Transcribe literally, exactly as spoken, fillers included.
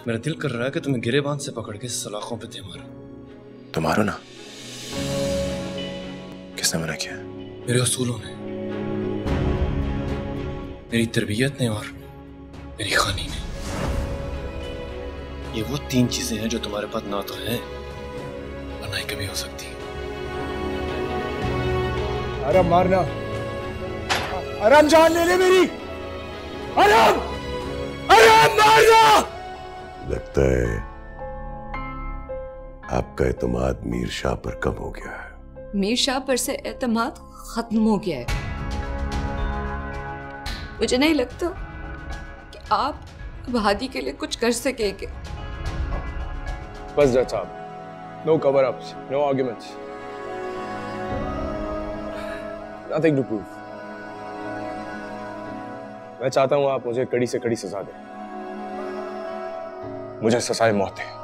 मेरा दिल कर रहा है कि तुम्हें गिरेबान से पकड़ के सलाखों पे दे मारो। तुम्हारो ना? किसने मना किया? मेरे असूलों ने, मेरी तरबियत ने और मेरी खानी ने। ये वो तीन चीजें हैं जो तुम्हारे पास ना तो है और ना ही कभी हो सकती। आराम मारना, आराम जान ले ले मेरी, आराम आराम मारना। लगता है आपका एतमाद मीर शाह पर कम हो गया है। मीर शाह पर से एतमाद खत्म हो गया है। मुझे नहीं लगता कि आप अब हादी के लिए कुछ कर सकेंगे। बस जज साहब, no cover-ups, no arguments, nothing to prove. मैं चाहता हूं आप मुझे कड़ी से कड़ी सजा दें। मुझे सजाए मौत है।